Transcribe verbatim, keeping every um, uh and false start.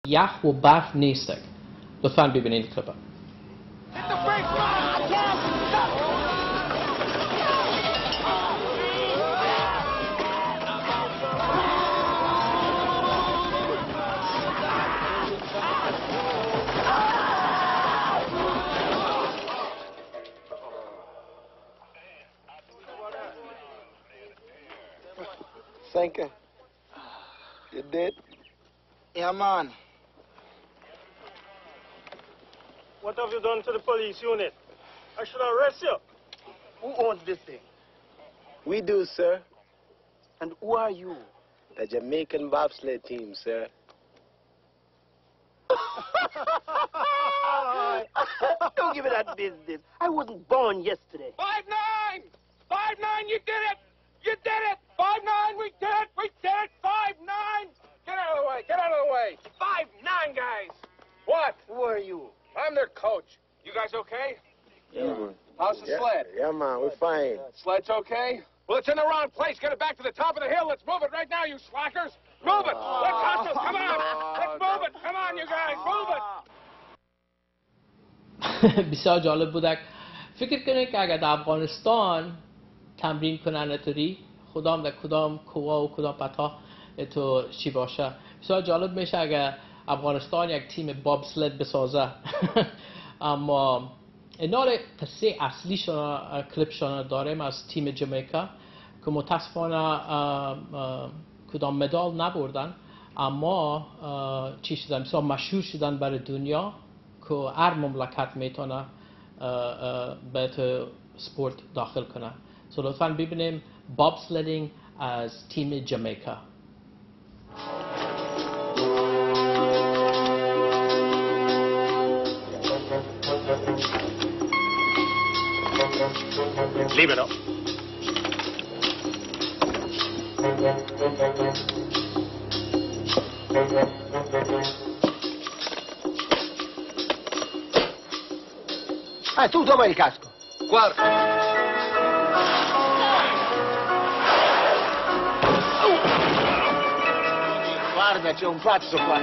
یخ و برف نیست. لطفاً ببینید کلیپ. Thank you. You did? Yeah, man. What have you done to the police unit? I should arrest you. Who owns this thing? We do, sir. And who are you? The Jamaican bobsled team, sir. Don't give me that business. I wasn't born yesterday. Five nine! Five nine, you did it! You did it! Five nine, we did it! We did it! Five nine! Get out of the way! Get out of the way! Five nine, guys! What? Who are you? I'm their coach. You guys okay? Yeah, man. How's the Yeah, sled? yeah, man, we're fine. Sled's okay? Well, it's in the wrong place. Get it back to the top of the hill. Let's move it right now, you slackers. Move it. Let's hustle. Come on. Let's move it. Come on, you guys. Move it. بسیار جالب بودک. فکر کنید که اگر در افغانستان تمرین کنن توری کدام و کدام کوه و کدام پتا تو چی باشه. بسیار جالب میشه اگر افغانستان یک تیم بابسلد بسازه. اما اینا قصه اصلیشون کلیپشون داریم از تیم جامائیکا که متاسفانه کدام مدال نبردن، اما چی شدن بسیار مشهور شدن برای دنیا که هر مملکت میتونه به تو سپورت داخل کنه. سو لطفاً ببینیم بابسلدینگ از تیم جامائیکا. Leave it up. Ah, tu dov'è il casco? Guarda. Guarda, c'è un pazzo qua.